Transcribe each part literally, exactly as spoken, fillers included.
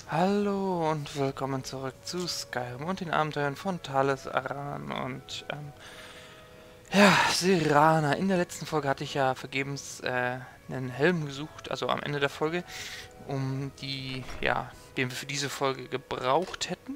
Hallo und willkommen zurück zu Skyrim und den Abenteuern von Thales Aran und ähm, ja, Serana. In der letzten Folge hatte ich ja vergebens äh, einen Helm gesucht, also am Ende der Folge, um die, ja, den wir für diese Folge gebraucht hätten.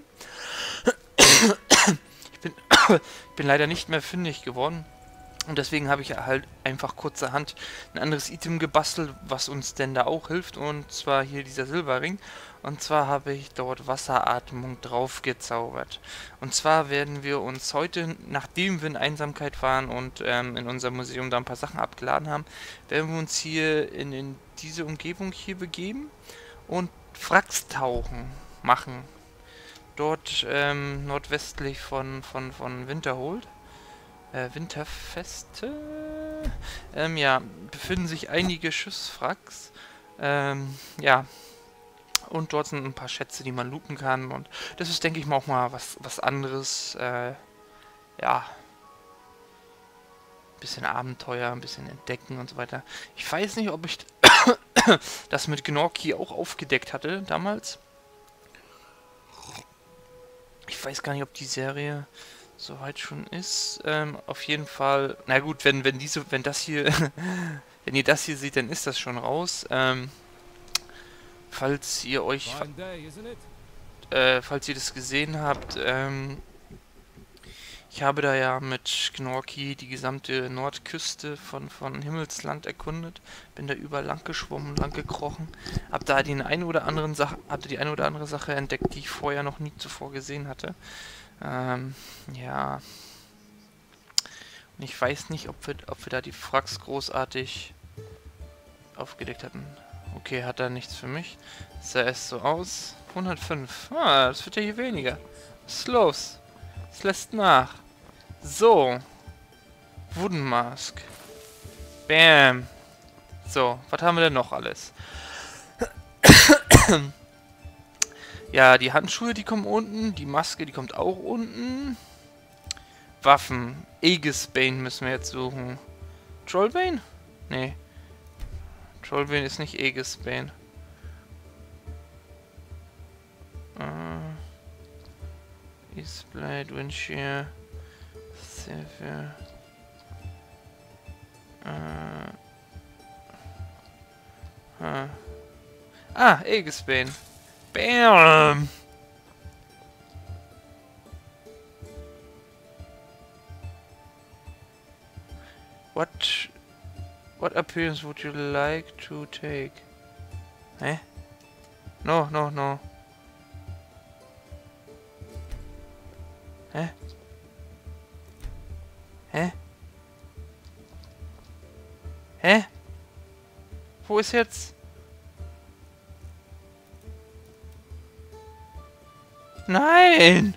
Ich bin, ich bin leider nicht mehr fündig geworden. Und deswegen habe ich halt einfach kurzerhand ein anderes Item gebastelt, was uns denn da auch hilft. Und zwar hier dieser Silberring. Und zwar habe ich dort Wasseratmung drauf gezaubert. Und zwar werden wir uns heute, nachdem wir in Einsamkeit waren und ähm, in unserem Museum da ein paar Sachen abgeladen haben, werden wir uns hier in, in diese Umgebung hier begeben und Wrackstauchen machen. Dort ähm, nordwestlich von, von, von Winterhold. Äh, Winterfeste. Ähm, ja, befinden sich einige Schiffswracks. Ähm, ja. Und dort sind ein paar Schätze, die man looten kann. Und das ist, denke ich mal, auch mal was, was anderes. Äh, ja. Ein bisschen Abenteuer, ein bisschen entdecken und so weiter. Ich weiß nicht, ob ich das mit Gnorki auch aufgedeckt hatte damals. Ich weiß gar nicht, ob die Serie soweit schon ist. Ähm, auf jeden Fall. Na gut, wenn, wenn diese, wenn das hier, wenn ihr das hier seht, dann ist das schon raus. Ähm, falls ihr euch, äh, falls ihr das gesehen habt, ähm, ich habe da ja mit Gnorki die gesamte Nordküste von, von Himmelsland erkundet. Bin da überall lang geschwommen, lang gekrochen. Hab da die eine oder anderen Sache, hatte die eine oder andere Sache entdeckt, die ich vorher noch nie zuvor gesehen hatte. Ähm, ja. Und ich weiß nicht, ob wir, ob wir da die Wracks großartig aufgedeckt hatten. Okay, hat er nichts für mich. Das sah erst so aus. hundertfünf. Ah, das wird ja hier weniger. Was ist los? Es lässt nach. So. Wooden Mask. Bam. So, was haben wir denn noch alles? Ja, die Handschuhe, die kommen unten. Die Maske, die kommt auch unten. Waffen. Aegisbane müssen wir jetzt suchen. Trollbane? Nee. Trollbane ist nicht Aegisbane. Uh, Eastblade, Windshear, Silver. Uh, huh. Ah, Aegisbane. Bam! What what appearance would you like to take? Hä? No, no, no. Hä? Hä? Hä? Wo ist jetzt? Nein!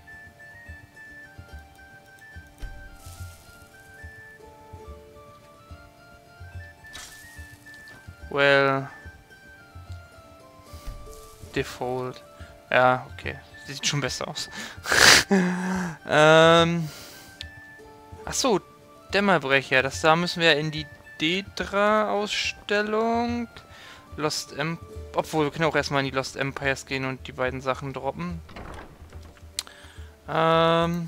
Well. Default. Ja, okay. Sieht schon besser aus. ähm. Achso, Dämmerbrecher. Das da müssen wir in die Dedra-Ausstellung. Lost Empire. Obwohl, wir können auch erstmal in die Lost Empires gehen und die beiden Sachen droppen. Ähm.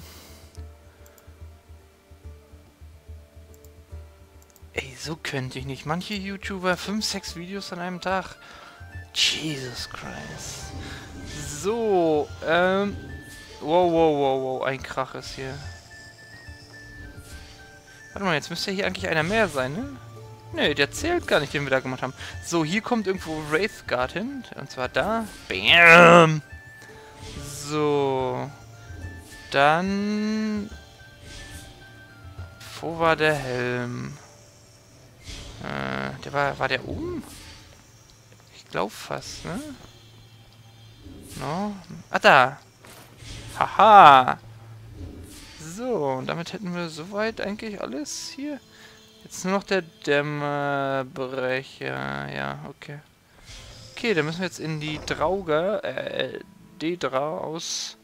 Ey, so könnte ich nicht. Manche YouTuber fünf, sechs Videos an einem Tag. Jesus Christ. So, ähm. Wow, wow, wow, wow. Ein Krach ist hier. Warte mal, jetzt müsste hier eigentlich einer mehr sein, ne? Ne, der zählt gar nicht, den wir da gemacht haben. So, hier kommt irgendwo Wraithguard hin. Und zwar da. Bam! So. Dann. Wo war der Helm? Äh, der war. War der oben? Ich glaube fast, ne? No. Ah, da. Haha. So, und damit hätten wir soweit eigentlich alles hier. Jetzt nur noch der Dämmerbrecher. Ja, okay. Okay, dann müssen wir jetzt in die Drauger, äh, Dedra aus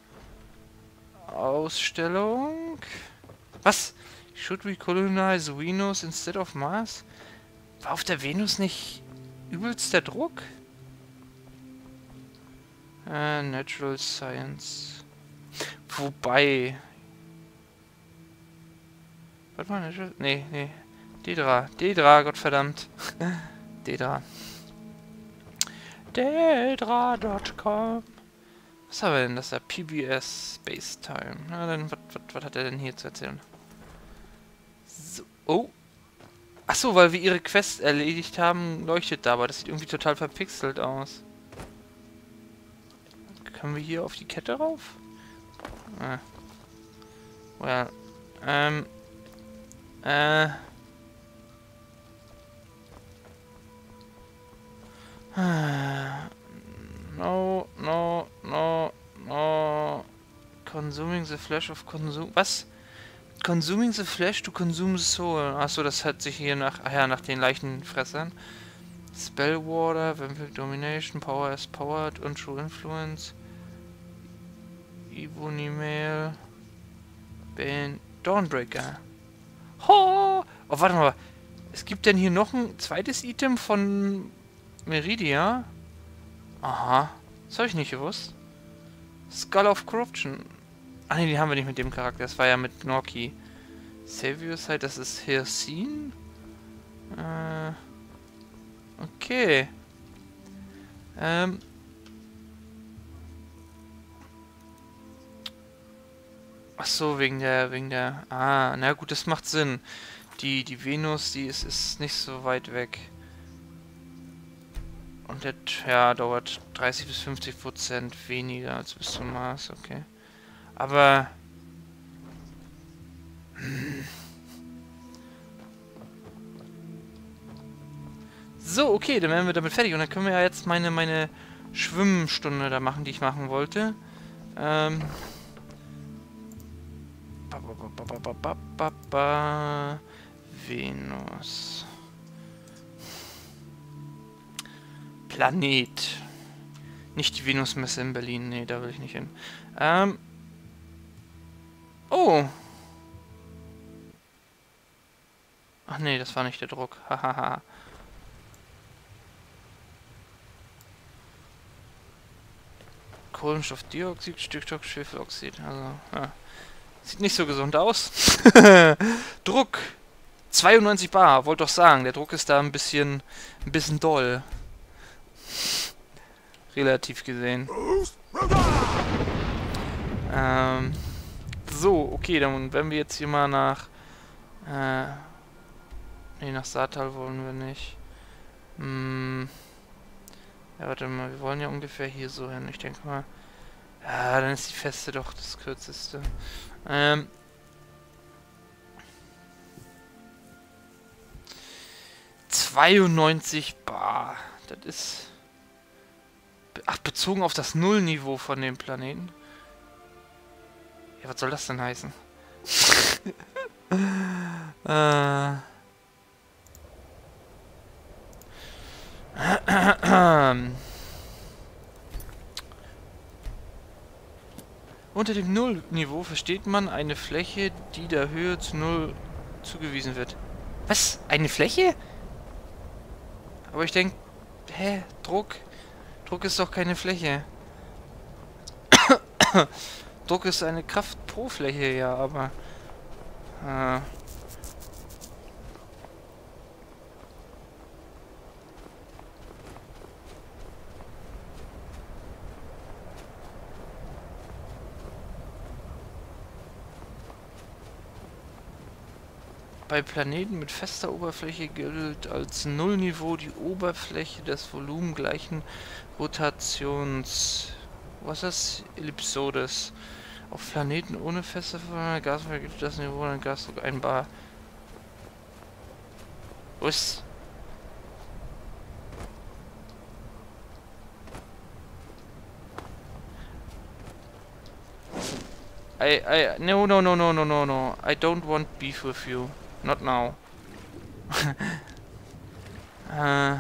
Ausstellung. Was? Should we colonize Venus instead of Mars? War auf der Venus nicht übelst der Druck? Äh, Natural Science. Wobei... Warte mal, Natural... Nee, nee. Dedra. Dedra, Gottverdammt. Dedra. Dedra Punkt com. Was haben wir denn? Das ist ja P B S Space Time. Na dann, was hat er denn hier zu erzählen? So. Oh. Achso, weil wir ihre Quest erledigt haben, leuchtet da, aber das sieht irgendwie total verpixelt aus. Können wir hier auf die Kette rauf? Ah. Well. Ähm. Äh. No, no, no, no. Consuming the flesh of consume. Was? Consuming the flesh to consume the soul. Achso, das hat sich hier nach. Ach ja, nach den Leichenfressern. Spellwater, Vampire Domination, Power as Powered, Untrue Influence. Ebony-Mail. Bane. Dawnbreaker. Ho! Oh, warte mal. Es gibt denn hier noch ein zweites Item von Meridia? Aha. Das habe ich nicht gewusst. Skull of Corruption. Ah ne, die haben wir nicht mit dem Charakter. Das war ja mit Norki. Savior Side, das ist Hircine? Äh. Okay. Ähm. Ach so, wegen der, wegen der... Ah, na gut, das macht Sinn. Die, die Venus, die ist, ist nicht so weit weg. Und der, ja, dauert dreißig bis fünfzig Prozent weniger als bis zum Mars, okay. Aber... So, okay, dann wären wir damit fertig. Und dann können wir ja jetzt meine, meine Schwimmstunde da machen, die ich machen wollte. Ähm... Ba, ba, ba, ba, ba, ba, ba, ba. Venus. Planet. Nicht die Venusmesse in Berlin. Nee, da will ich nicht hin. Ähm. Oh. Ach nee, das war nicht der Druck. Hahaha. Kohlenstoffdioxid, Stickstoff, Also, ja. Sieht nicht so gesund aus. Druck. zweiundneunzig Bar. Wollte doch sagen, der Druck ist da ein bisschen, ein bisschen doll. Relativ gesehen. Ähm, so, okay, dann wenn wir jetzt hier mal nach... Äh, nee, nach Saartal wollen wir nicht. Hm, ja, warte mal, wir wollen ja ungefähr hier so hin. Ich denke mal... Ja, dann ist die Feste doch das kürzeste. Ähm... zweiundneunzig Bar. Das ist... Ach, bezogen auf das Nullniveau von dem Planeten. Ja, was soll das denn heißen? äh. Unter dem Nullniveau versteht man eine Fläche, die der Höhe zu Null zugewiesen wird. Was? Eine Fläche? Aber ich denke, hä? Druck? Druck ist doch keine Fläche. Druck ist eine Kraft pro Fläche, ja, aber... Äh, Bei Planeten mit fester Oberfläche gilt als Nullniveau die Oberfläche des volumengleichen Rotations... Was ist das? Ellipsodes. Auf Planeten ohne feste Gasfläche gilt das Niveau an Gasdruck ein Bar. Was? I, I, no, no, no, no, no, no, no. I don't want beef with you. Not now. äh,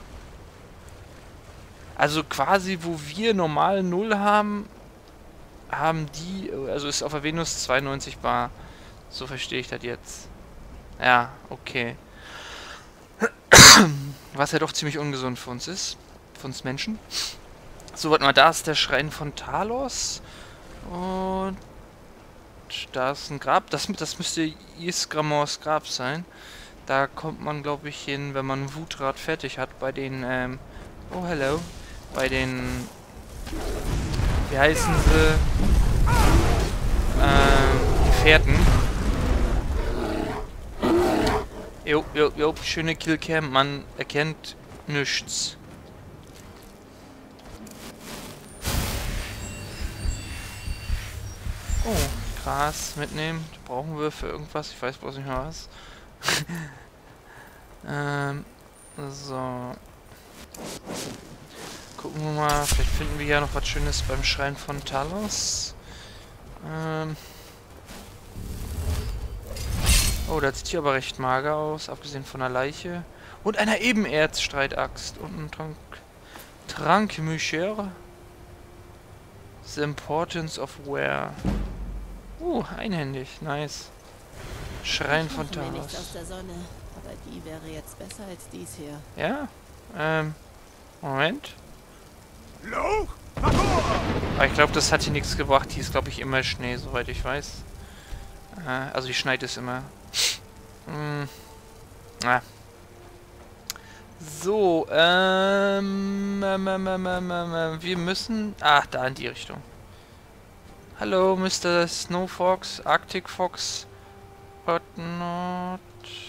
also quasi, wo wir normal null haben, haben die, also ist auf der Venus zweiundneunzig Bar. So verstehe ich das jetzt. Ja, okay. Was ja doch ziemlich ungesund für uns ist. Für uns Menschen. So, warte mal, da ist der Schrein von Talos. Und da ist ein Grab. Das, das müsste Ysgramors Grab sein. Da kommt man, glaube ich, hin, wenn man Wutrad fertig hat. Bei den, ähm... Oh, hello. Bei den... Wie heißen sie? Ähm, Gefährten. Jo, jo, jo, schöne Killcam. Man erkennt nichts. Oh, Gras mitnehmen. Das brauchen wir für irgendwas. Ich weiß bloß nicht mehr was. ähm, so. Gucken wir mal. Vielleicht finden wir ja noch was Schönes beim Schrein von Talos. Ähm. Oh, das sieht hier aber recht mager aus, abgesehen von einer Leiche. Und einer Ebenerzstreitaxt. Und ein Trank... Trankmücher. The Importance of Wear. Uh, einhändig. Nice. Schrein von Talos. Aus der Sonne, aber die wäre jetzt besser als dies hier. Ja? Ähm... Moment. Aber ich glaube, das hat hier nichts gebracht. Hier ist, glaube ich, immer Schnee, soweit ich weiß. Äh, also, die schneit es immer. hm. Ah. So, ähm, ähm, ähm, ähm, ähm, ähm, wir müssen... Ah, da in die Richtung. Hallo, Mister Snow Fox, Arctic Fox, but not...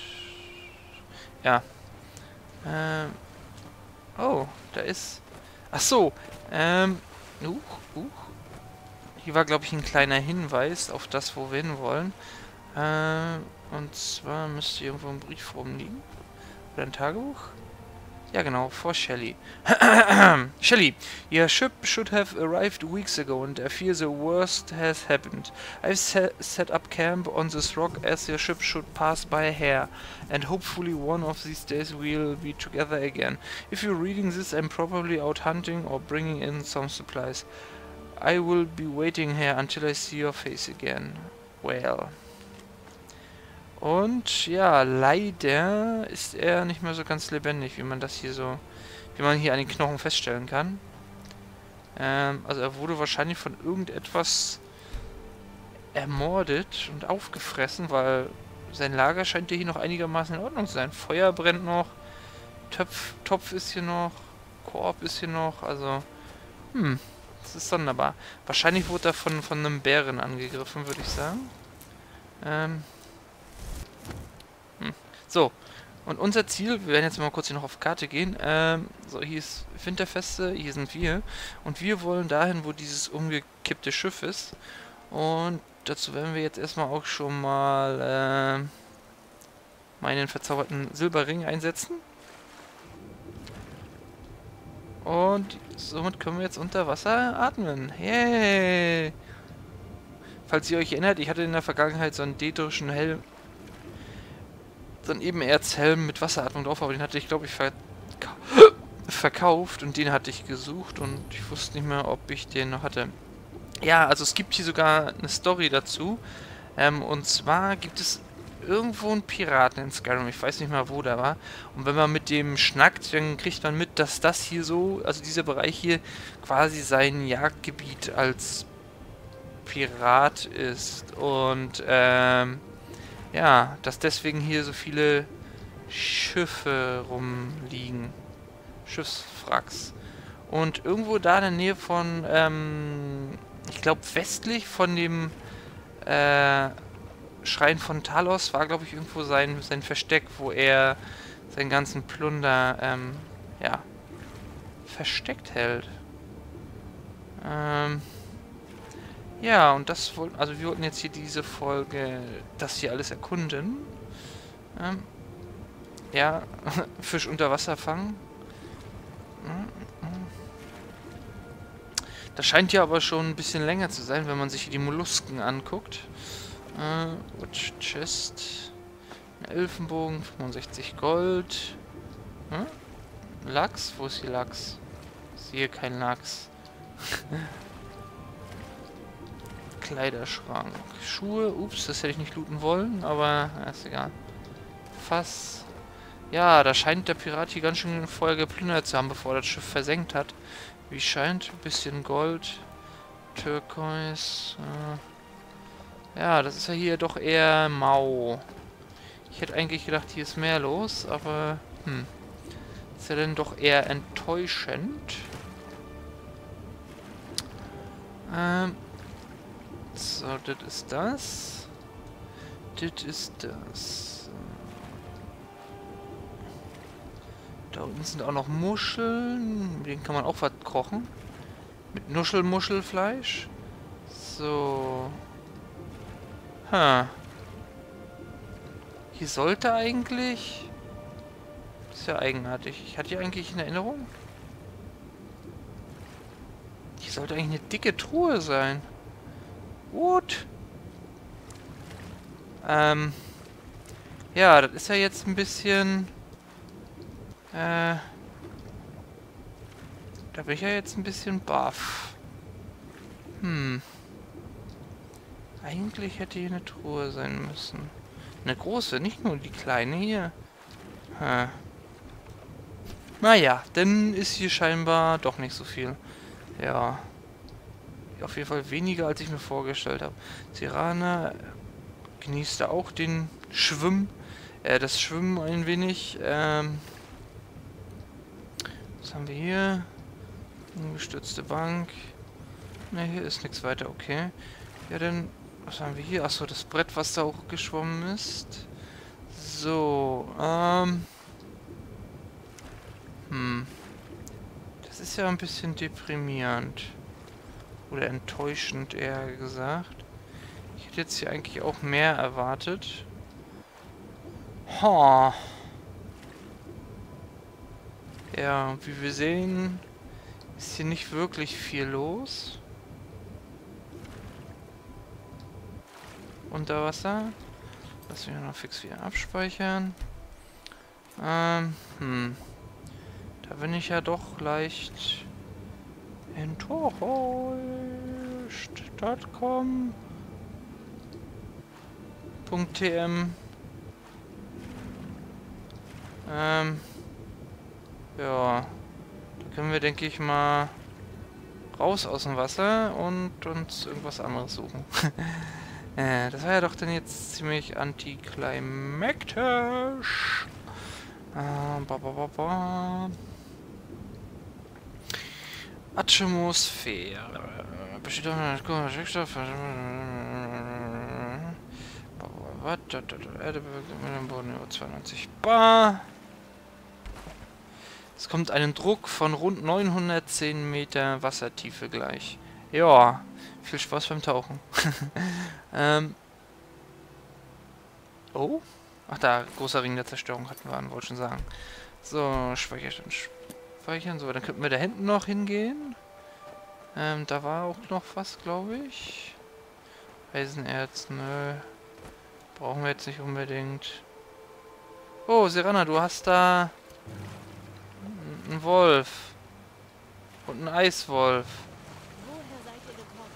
Ja. Ähm... Oh, da ist... Ach so, ähm... Uh, uh. Hier war, glaube ich, ein kleiner Hinweis auf das, wo wir hin wollen. Ähm, und zwar müsste irgendwo ein Brief rumliegen. Oder ein Tagebuch? Ja, genau, for Shelly. Shelly, your ship should have arrived weeks ago and I fear the worst has happened. I've se set up camp on this rock as your ship should pass by a hair, and hopefully one of these days we'll be together again. If you're reading this, I'm probably out hunting or bringing in some supplies. I will be waiting here until I see your face again. Well... Und ja, leider ist er nicht mehr so ganz lebendig, wie man das hier so, wie man hier an den Knochen feststellen kann. Ähm, also er wurde wahrscheinlich von irgendetwas ermordet und aufgefressen, weil sein Lager scheint ja hier noch einigermaßen in Ordnung zu sein. Feuer brennt noch, Töpf, Topf ist hier noch, Korb ist hier noch, also, hm, das ist sonderbar. Wahrscheinlich wurde er von, von einem Bären angegriffen, würde ich sagen. Ähm... So, und unser Ziel, wir werden jetzt mal kurz hier noch auf Karte gehen, ähm, so, hier ist Winterfeste, hier sind wir, und wir wollen dahin, wo dieses umgekippte Schiff ist, und dazu werden wir jetzt erstmal auch schon mal, äh, meinen verzauberten Silberring einsetzen, und somit können wir jetzt unter Wasser atmen, yay! Falls ihr euch erinnert, ich hatte in der Vergangenheit so einen däterischen Helm, so einen Ebenerzhelm mit Wasseratmung drauf, aber den hatte ich, glaube ich, verka verkauft und den hatte ich gesucht und ich wusste nicht mehr, ob ich den noch hatte. Ja, also es gibt hier sogar eine Story dazu, ähm, und zwar gibt es irgendwo einen Piraten in Skyrim, ich weiß nicht mehr, wo der war, und wenn man mit dem schnackt, dann kriegt man mit, dass das hier so, also dieser Bereich hier, quasi sein Jagdgebiet als Pirat ist und, ähm, ja, dass deswegen hier so viele Schiffe rumliegen. Schiffswracks. Und irgendwo da in der Nähe von, ähm, ich glaube westlich von dem äh, Schrein von Talos war, glaube ich, irgendwo sein, sein Versteck, wo er seinen ganzen Plunder, ähm, ja, versteckt hält. Ähm... Ja, und das wollten, also wir wollten jetzt hier diese Folge, das hier alles erkunden. Ähm, ja, Fisch unter Wasser fangen. Das scheint ja aber schon ein bisschen länger zu sein, wenn man sich hier die Mollusken anguckt. Äh, Watch Chest. Ein Elfenbogen, fünfundsechzig Gold. Hm? Lachs? Wo ist hier Lachs? Ich sehe keinen Lachs. Kleiderschrank. Schuhe. Ups, das hätte ich nicht looten wollen, aber ja, ist egal. Fass. Ja, da scheint der Pirat hier ganz schön vorher geplündert zu haben, bevor das Schiff versenkt hat. Wie scheint, ein bisschen Gold. Turquoise. Äh. Ja, das ist ja hier doch eher mau. Ich hätte eigentlich gedacht, hier ist mehr los, aber... Hm. Ist ja dann doch eher enttäuschend. Ähm... So, das ist das. Das ist das. Da unten sind auch noch Muscheln. Mit denen kann man auch was kochen. Mit Nuschelmuschelfleisch. So. Ha. Hier sollte eigentlich... Das ist ja eigenartig. Ich hatte hier eigentlich in Erinnerung... Hier sollte eigentlich eine dicke Truhe sein. Gut. Ähm. Ja, das ist ja jetzt ein bisschen... Äh. Da bin ich ja jetzt ein bisschen baff. Hm. Eigentlich hätte hier eine Truhe sein müssen. Eine große, nicht nur die kleine hier. Hm. Naja, dann ist hier scheinbar doch nicht so viel. Ja. Auf jeden Fall weniger, als ich mir vorgestellt habe. Tirana genießt da auch den Schwimm. Äh, das Schwimmen ein wenig. Ähm. Was haben wir hier? Umgestützte Bank. Ne, hier ist nichts weiter, okay. Ja, dann, was haben wir hier? Achso, das Brett, was da auch geschwommen ist. So, ähm. Hm. Das ist ja ein bisschen deprimierend. Oder enttäuschend, eher gesagt. Ich hätte jetzt hier eigentlich auch mehr erwartet. Ha. Ja, wie wir sehen, ist hier nicht wirklich viel los. Unter Wasser. Lass mich noch fix wieder abspeichern. Ähm, hm. Da bin ich ja doch leicht enttäuscht. .com .tm Ähm, ja. Da können wir, denke ich mal, raus aus dem Wasser und uns irgendwas anderes suchen. äh, das war ja doch dann jetzt ziemlich antiklimaktisch. Äh, ba, ba, ba, ba. Atmosphäre. Besteht auch eine Stickstoff. Erde mit dem Boden über zweiundneunzig Bar. Es kommt einen Druck von rund neunhundertzehn Meter Wassertiefe gleich. Ja, viel Spaß beim Tauchen. ähm. Oh? Ach da, großer Ring der Zerstörung hatten wir an, wollte schon sagen. So, Speicherstand speichern. So, dann könnten wir da hinten noch hingehen. Ähm, da war auch noch was, glaube ich. Eisenerz, nö. Brauchen wir jetzt nicht unbedingt. Oh, Serana, du hast da einen Wolf. Und einen Eiswolf. Woher seid ihr gekommen?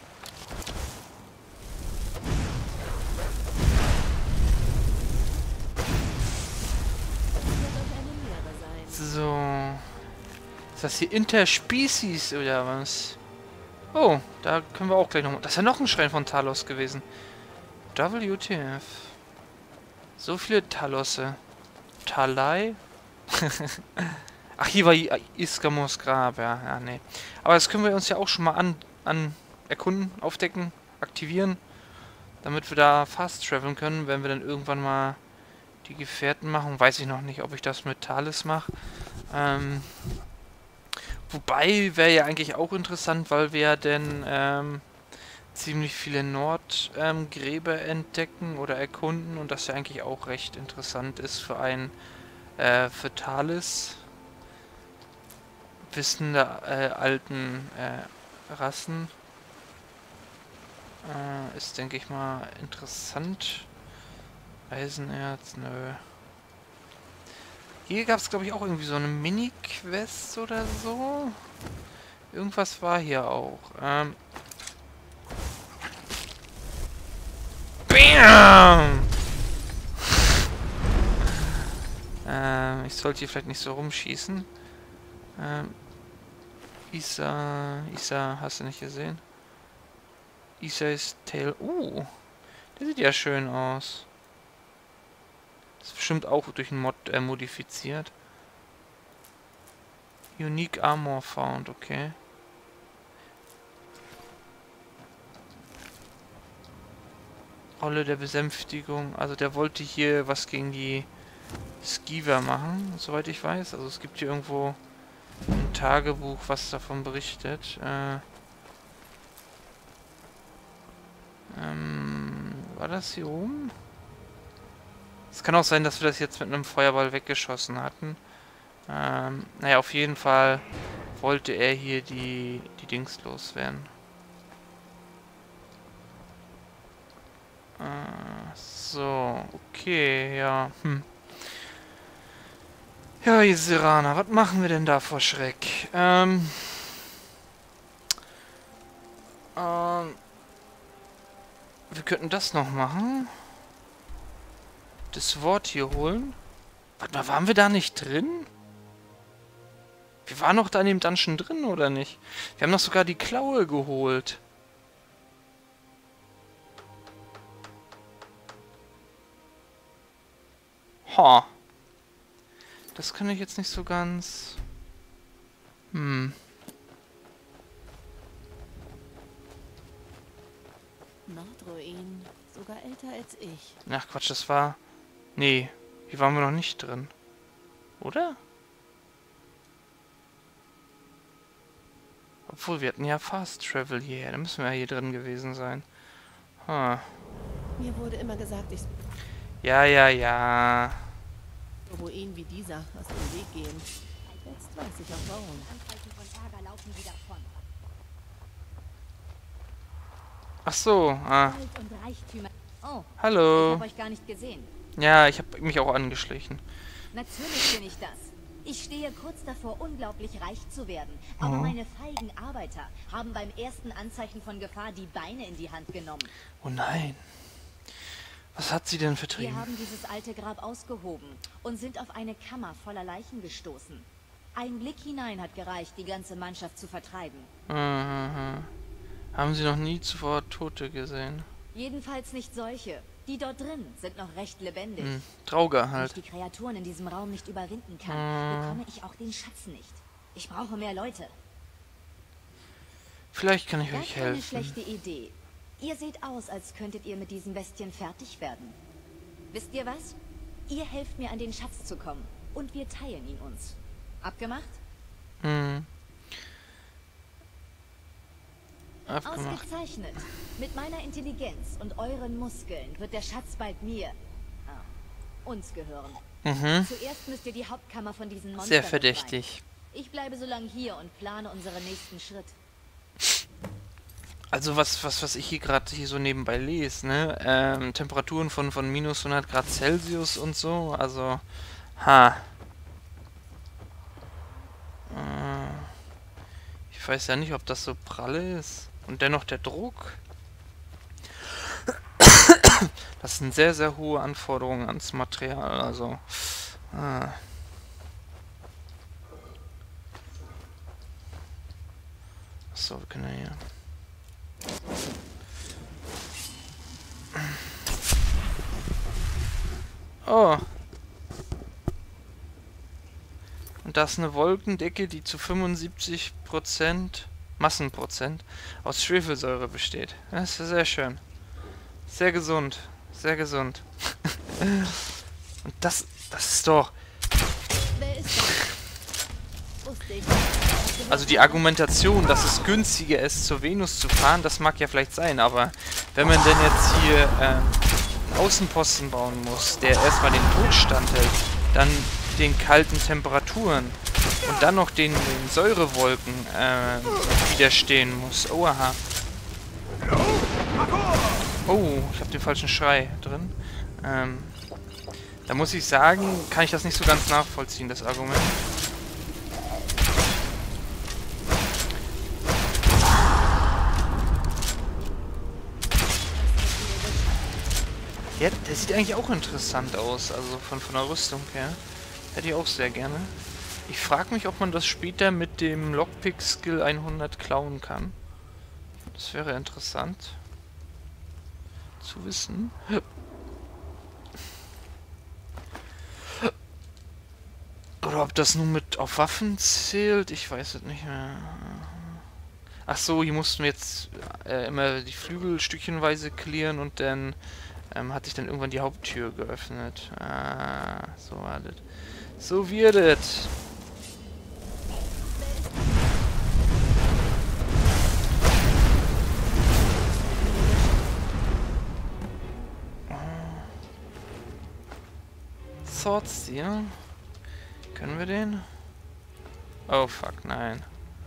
Das wird euch eine Lehre sein. So. Ist das hier Interspecies oder was? Oh, da können wir auch gleich nochmal... Das ist ja noch ein Schrein von Talos gewesen. W T F. So viele Talosse. Talai? Ach, hier war Iskamos Grab, ja, ja, nee. Aber das können wir uns ja auch schon mal an, an erkunden, aufdecken, aktivieren. Damit wir da fast traveln können, wenn wir dann irgendwann mal die Gefährten machen. Weiß ich noch nicht, ob ich das mit Talis mache. Ähm... Wobei wäre ja eigentlich auch interessant, weil wir ja denn ähm, ziemlich viele Nordgräber ähm, entdecken oder erkunden und das ja eigentlich auch recht interessant ist für ein äh, für Talis Wissen der äh, alten äh, Rassen. Äh, ist, denke ich mal, interessant. Eisenerz, nö. Hier gab es, glaube ich, auch irgendwie so eine Mini-Quest oder so. Irgendwas war hier auch. Ähm. Bam! ähm, ich sollte hier vielleicht nicht so rumschießen. Ähm. Isa, Isa, hast du nicht gesehen? Isa's Tail. Uh, der sieht ja schön aus. Das ist bestimmt auch durch einen Mod äh, modifiziert. Unique Armor found, okay. Rolle der Besänftigung. Also der wollte hier was gegen die Skiver machen, soweit ich weiß. Also es gibt hier irgendwo ein Tagebuch, was davon berichtet. Äh, ähm, war das hier oben? Es kann auch sein, dass wir das jetzt mit einem Feuerball weggeschossen hatten. Ähm, naja, auf jeden Fall wollte er hier die, die Dings loswerden. Äh, so, okay, ja. Hm. Ja, ihr Siraner, was machen wir denn da vor Schreck? Ähm... Ähm... Wir könnten das noch machen. Das Wort hier holen. Warte mal, waren wir da nicht drin? Wir waren noch da in dem Dungeon drin, oder nicht? Wir haben doch sogar die Klaue geholt. Ha. Das kann ich jetzt nicht so ganz... Hm. Nordruin, sogar älter als ich. Ach Quatsch, das war... Nee, hier waren wir noch nicht drin. Oder? Obwohl, wir hatten ja Fast Travel hierher. Da müssen wir ja hier drin gewesen sein. Huh. Mir wurde immer gesagt, ich Ja, ja, ja. Ruinen wie dieser aus dem Weg gehen. Jetzt weiß ich auch warum. Anzeichen von Ärger laufen wieder von. Ach so, ah. Gold und Reichtümer. Oh, ich Hallo. habe euch gar nicht gesehen. Ja, ich habe mich auch angeschlichen. Natürlich bin ich das. Ich stehe kurz davor, unglaublich reich zu werden. Aber Oh. meine feigen Arbeiter haben beim ersten Anzeichen von Gefahr die Beine in die Hand genommen. Oh nein. Was hat sie denn Wir vertrieben? haben dieses alte Grab ausgehoben und sind auf eine Kammer voller Leichen gestoßen. Ein Blick hinein hat gereicht, die ganze Mannschaft zu vertreiben. Mhm. Haben Sie noch nie zuvor Tote gesehen? Jedenfalls nicht solche. Die dort drin sind noch recht lebendig. Hm. Trauger Wenn ich halt. die Kreaturen in diesem Raum nicht überwinden kann, Hm. bekomme ich auch den Schatz nicht. Ich brauche mehr Leute. Vielleicht kann ich Das euch ist eine helfen. schlechte Idee. Ihr seht aus, als könntet ihr mit diesen Bestien fertig werden. Wisst ihr was? Ihr helft mir, an den Schatz zu kommen. Und wir teilen ihn uns. Abgemacht? Hm. Abgemacht. Ausgezeichnet. Mit meiner Intelligenz und euren Muskeln wird der Schatz bald mir, ah, uns gehören. Mhm. Zuerst müsst ihr die Hauptkammer von diesen Monstern Sehr befreien. verdächtig. Ich bleibe so lange hier und plane unseren nächsten Schritt. Also was, was, was ich hier gerade hier so nebenbei lese, ne? Ähm, Temperaturen von, von minus hundert Grad Celsius und so, also, ha. Äh, ich weiß ja nicht, ob das so pralle ist. Und dennoch der Druck. Das sind sehr, sehr hohe Anforderungen ans Material, also. Äh. So, wir können ja hier. Oh. Und das ist eine Wolkendecke, die zu fünfundsiebzig Prozent, Massenprozent, aus Schwefelsäure besteht. Das ist sehr schön. Sehr gesund. Sehr gesund. Und das, das ist doch... Wer ist das? Wusste ich. Also die Argumentation, dass es günstiger ist, zur Venus zu fahren, das mag ja vielleicht sein, aber wenn man denn jetzt hier äh, einen Außenposten bauen muss, der erstmal den Tod standhält, dann den kalten Temperaturen und dann noch den, den Säurewolken äh, widerstehen muss. Oh, aha. Oh, ich habe den falschen Schrei drin. Ähm, da muss ich sagen, kann ich das nicht so ganz nachvollziehen, das Argument. Ja, der sieht eigentlich auch interessant aus, also von, von der Rüstung her. Hätte ich auch sehr gerne. Ich frage mich, ob man das später mit dem Lockpick-Skill hundert klauen kann. Das wäre interessant zu wissen. Oder ob das nur mit auf Waffen zählt, ich weiß es nicht mehr. Ach so, hier mussten wir jetzt äh, immer die Flügel stückchenweise clearen und dann ähm, hat sich dann irgendwann die Haupttür geöffnet. Ah, so war das. So wird es. Swordsteel. Können wir den? Oh fuck, nein.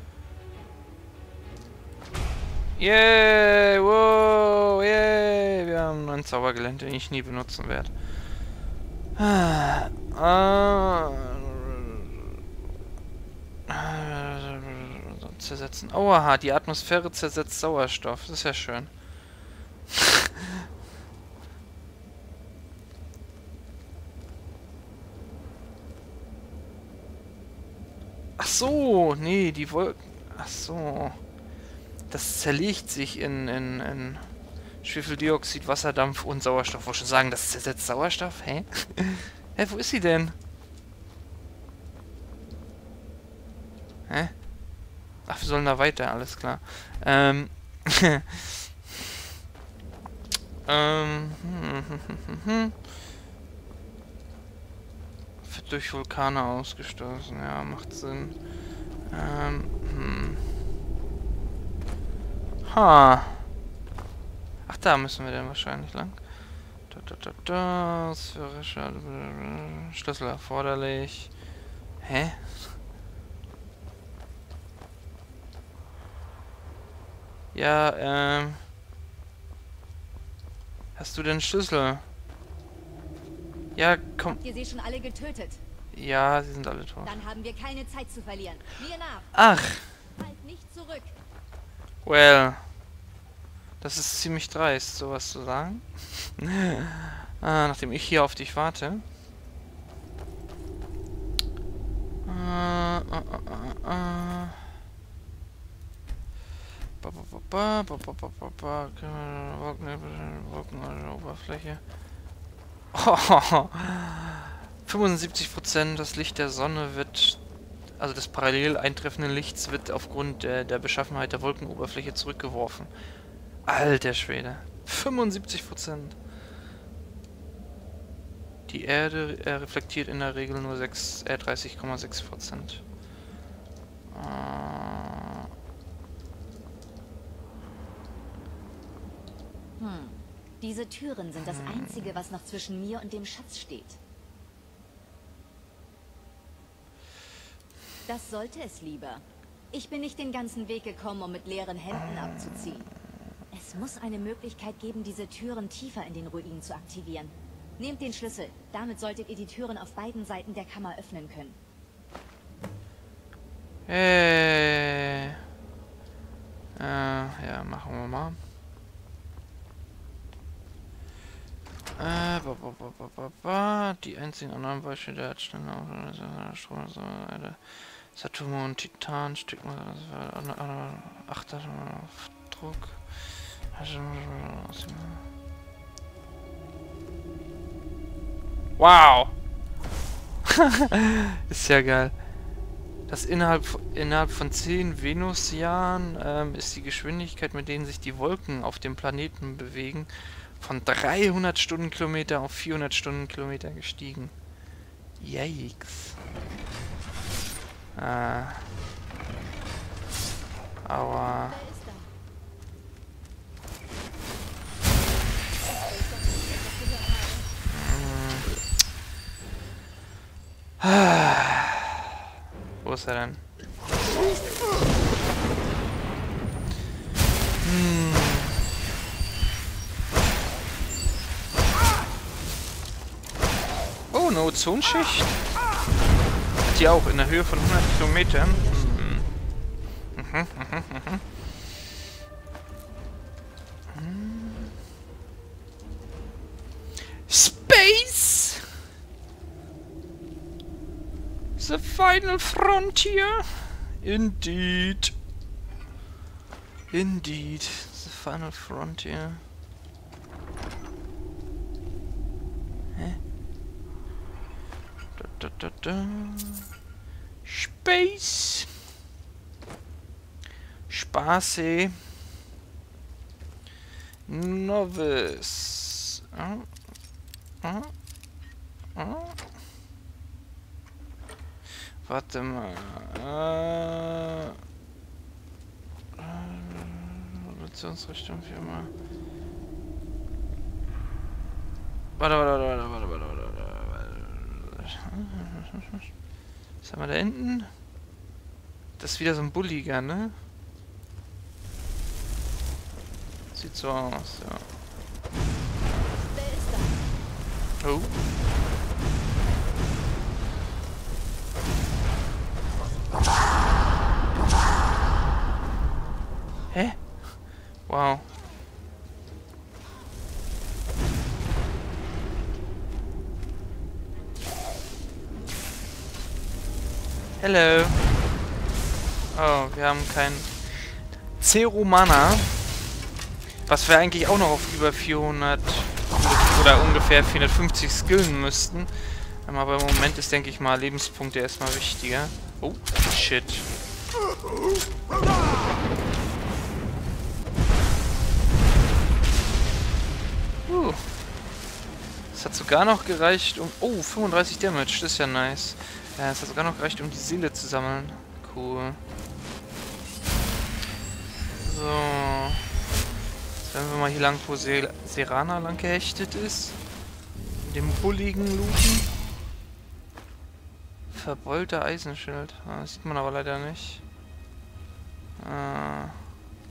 Yay, wow, yay, wir haben einen Zaubergelände, den ich nie benutzen werde. Ah, ah, zersetzen. Oh, aha, die Atmosphäre zersetzt Sauerstoff. Das ist ja schön. Ach so, nee, die Wolken. Ach so. Das zerlegt sich in, in, in Schwefeldioxid, Wasserdampf und Sauerstoff. Wollte schon sagen, das zersetzt Sauerstoff? Hä? Hä, wo ist sie denn? Hä? Ach, wir sollen da weiter, alles klar. Ähm. ähm. Hm, hm, hm, hm. Wird durch Vulkane ausgestoßen, ja, macht Sinn. Ähm, hm. Ha. Ach, da müssen wir denn wahrscheinlich lang. Da, da, da, da. Sphärischer Schlüssel erforderlich. Hä? Ja, ähm. Hast du den Schlüssel? Ja, komm. Habt ihr sie schon alle getötet? Ja, sie sind alle tot. Dann haben wir keine Zeit zu verlieren. Mir nach. Ach. Halt nicht zurück. Well. Das ist ziemlich dreist, sowas zu sagen. ah, nachdem ich hier auf dich warte. Äh, äh, äh, äh. Ba, ba, ba, ba, ba, ba, ba, ba. Wolken an der Oberfläche. Oh, fünfundsiebzig Prozent das Licht der Sonne wird, also des parallel eintreffenden Lichts wird aufgrund der, der Beschaffenheit der Wolkenoberfläche zurückgeworfen. Alter Schwede. fünfundsiebzig Prozent. Die Erde äh, reflektiert in der Regel nur dreißig Komma sechs Prozent. Äh. Hm. Diese Türen sind das Einzige, was noch zwischen mir und dem Schatz steht. Das sollte es lieber. Ich bin nicht den ganzen Weg gekommen, um mit leeren Händen abzuziehen. Es muss eine Möglichkeit geben, diese Türen tiefer in den Ruinen zu aktivieren. Nehmt den Schlüssel. Damit solltet ihr die Türen auf beiden Seiten der Kammer öffnen können. Hey. Äh, ja, machen wir mal. Äh, ba, ba, ba, ba, ba, ba. Die einzigen anderen Beispiele der Erdstände, Strom, Saturn und Titan, Stück, Achter auf Druck. Wow! Ist ja geil. Das innerhalb, innerhalb von zehn Venusjahren ähm, ist die Geschwindigkeit, mit denen sich die Wolken auf dem Planeten bewegen, von dreihundert Stundenkilometer auf vierhundert Stundenkilometer gestiegen. Yikes. Ah. Aua. Hm. Wo ist er denn? Hm. Oh, eine Ozonschicht? Hat die auch in der Höhe von hundert Kilometern? Mhm. Mhm, mhm, mhm. Mhm. Space! The final frontier. Indeed. Indeed. The final frontier. Hä? Da, da, da, da. Space. Spaße. Novice. Oh. Oh. Oh. Warte mal. Äh. Routationsrichtung Firma. Warte, warte, warte, warte, warte, warte, warte. Was haben wir da hinten? Das ist wieder so ein Bulliger, ne? Sieht so aus, ja. Oh. Hä? Wow. Hello. Oh, wir haben kein Zero Mana. Was wir eigentlich auch noch auf über vierhundert oder ungefähr vierhundertfünfzig skillen müssten. Aber im Moment ist, denke ich mal, Lebenspunkte erstmal wichtiger. Oh, shit. Uh. Das hat sogar noch gereicht, um... Oh, fünfunddreißig Damage, das ist ja nice. Ja, es hat sogar noch gereicht, um die Seele zu sammeln. Cool. So. Jetzt werden wir mal hier lang, wo Se Serana lang gehechtet ist. In dem bulligen Looten. Verbeulter Eisenschild. Ah, das sieht man aber leider nicht. Ah.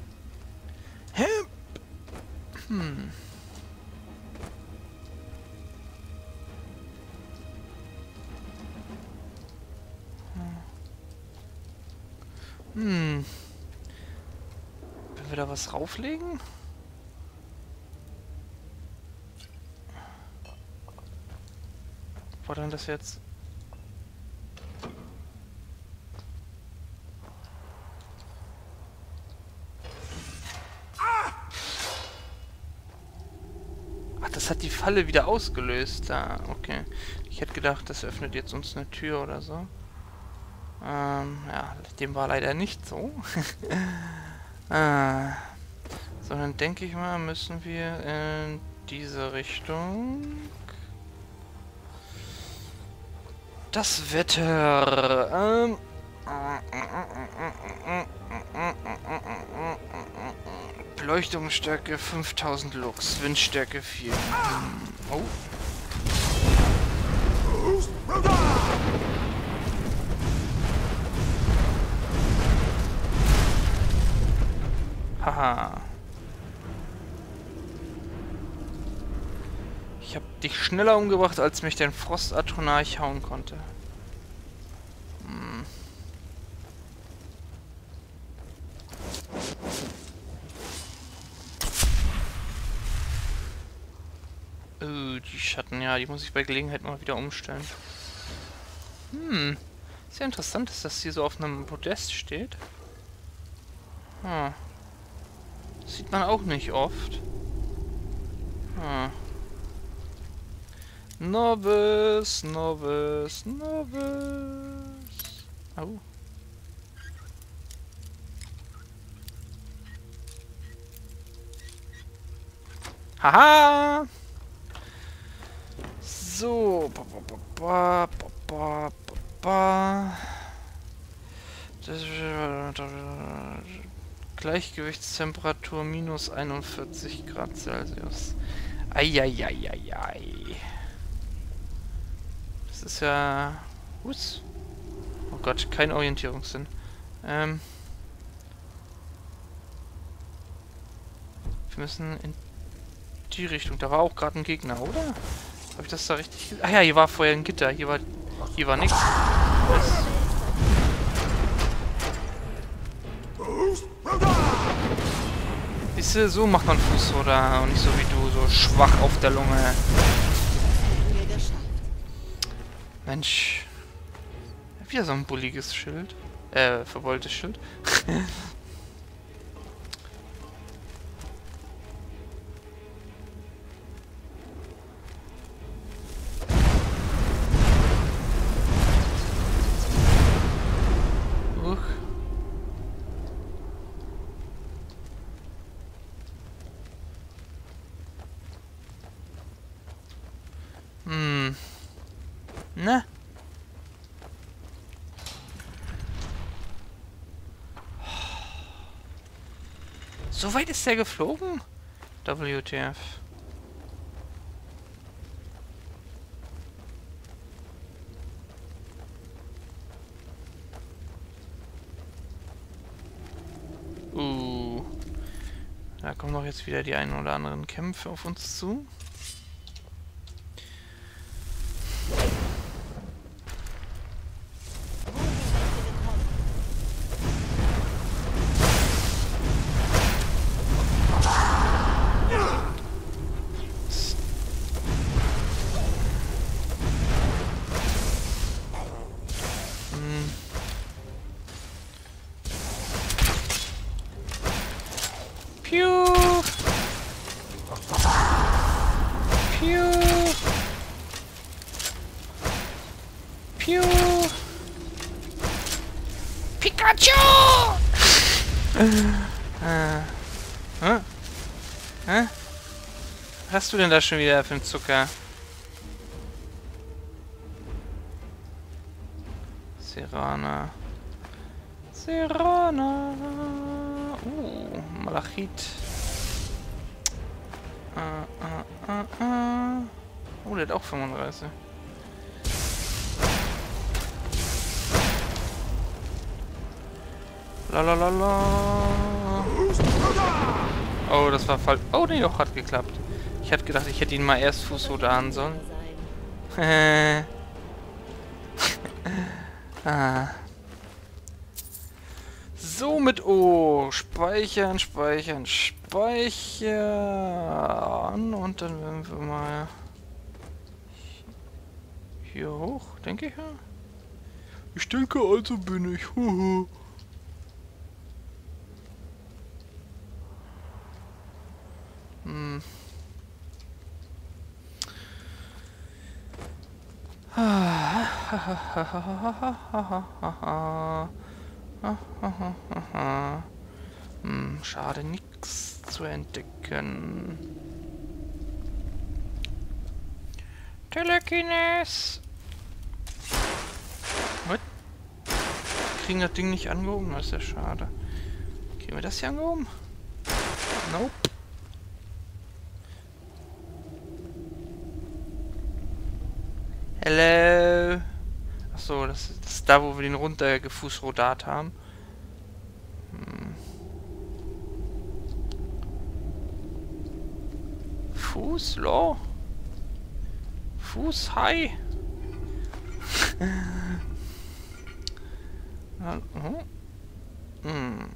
Hm. Hm. Können wir da was rauflegen? War denn das jetzt? Ach, das hat die Falle wieder ausgelöst. Ah, okay. Ich hätte gedacht, das öffnet jetzt uns eine Tür oder so. Ähm, ja, dem war leider nicht so. ah, sondern denke ich mal, müssen wir in diese Richtung. Das Wetter. Ähm. Beleuchtungsstärke fünftausend Lux, Windstärke vier. Oh. Haha. Ich habe dich schneller umgebracht, als mich dein Frostatronarch hauen konnte. Hm. Oh, die Schatten, ja, die muss ich bei Gelegenheit mal wieder umstellen. Hm. Sehr interessant, dass das hier so auf einem Podest steht. Hm. Sieht man auch nicht oft. Hm. Novice, Novice, Novice. Oh. Haha! So. Ba, ba, ba, ba, ba, ba, ba. Das, Gleichgewichtstemperatur minus einundvierzig Grad Celsius. Eieieiei. Das ist ja... Ups. Oh Gott, kein Orientierungssinn. Ähm... Wir müssen in die Richtung. Da war auch gerade ein Gegner, oder? Habe ich das da richtig... Ah ja, hier war vorher ein Gitter. Hier war... Hier war nichts. Siehst du, so macht man Fuß, oder? Und nicht so wie du, so schwach auf der Lunge. Mensch. Wieder so ein bulliges Schild. Äh, verwolltes Schild. Uch. Hm. Na? So weit ist der geflogen? W T F. Uh. Da kommen doch jetzt wieder die einen oder anderen Kämpfe auf uns zu. Piu! Piu! Piu! Pikachu! äh. Hä? Hä? Was hast du denn da schon wieder für einen Zucker? Serana. Serana. Uh, Malachit. Uh, uh, uh, uh. Oh, der hat auch fünfunddreißig. Lalalala. Oh, das war falsch. Oh, nee, doch, hat geklappt. Ich hatte gedacht, ich hätte ihn mal erst Fußrodan sollen. ah. So mit O. Speichern, speichern, speichern. Und dann werden wir mal hier hoch, denke ich ja. Ich denke, also bin ich. Huhu. Hm. hm, schade, nichts zu entdecken. Telekines! What? Kriegen das Ding nicht angehoben? Das ist ja schade. Kriegen wir das hier angehoben? Nope. Hello. Achso, das, das ist da, wo wir den runtergefußrodat haben. Hm. Fußloh. Fußhai. oh. hm.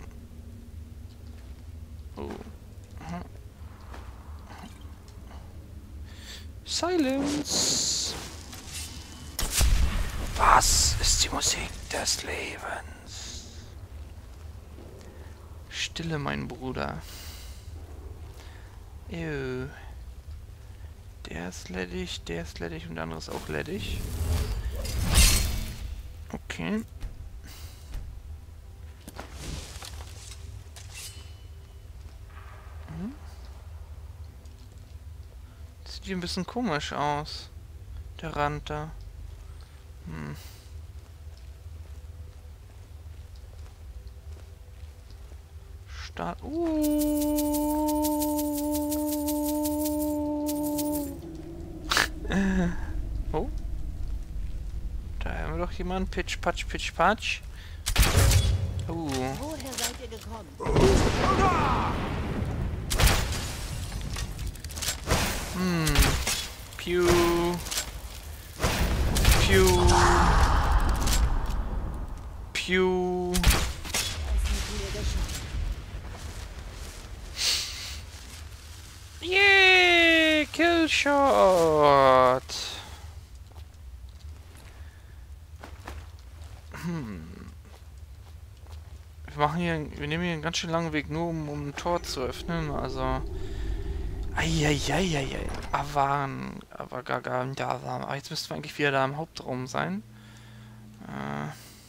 oh. Silence. Was ist die Musik des Lebens? Stille, mein Bruder. Ew. Der ist ledig, der ist ledig und der andere ist auch ledig. Okay. Hm. Sieht hier ein bisschen komisch aus. Der Rand da. Hm. Start. Uh. oh. Da haben wir doch jemanden. Pitch, patsch, pitch, patsch. Uh. Woher seid ihr gekommen? Hm. Pew. Pew. Pew. Yeah, Killshot. machen hier, wir nehmen hier einen ganz schön langen Weg, nur um, um ein Tor zu öffnen, also... Eieieiei, Avan, aber gaga, ja, aber jetzt müssten wir eigentlich wieder da im Hauptraum sein. Äh...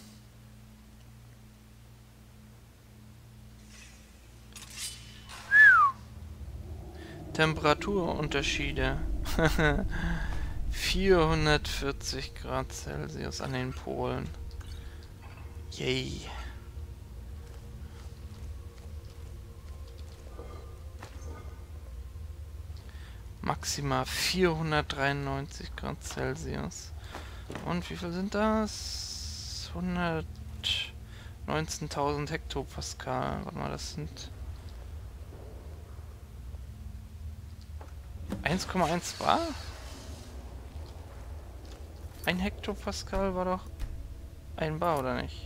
Temperaturunterschiede. vierhundertvierzig Grad Celsius an den Polen. Yay. Maximal vierhundertdreiundneunzig Grad Celsius. Und wie viel sind das? hundertneunzehntausend Hektopascal. Warte mal, das sind... eins Komma eins war? Ein Hektopascal war doch ein Bar, oder nicht?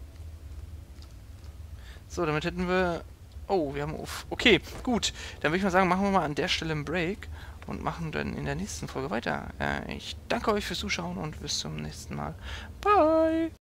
So, damit hätten wir... Oh, wir haben... Okay, gut. Dann würde ich mal sagen, machen wir mal an der Stelle einen Break und machen dann in der nächsten Folge weiter. Äh, ich danke euch fürs Zuschauen und bis zum nächsten Mal. Bye!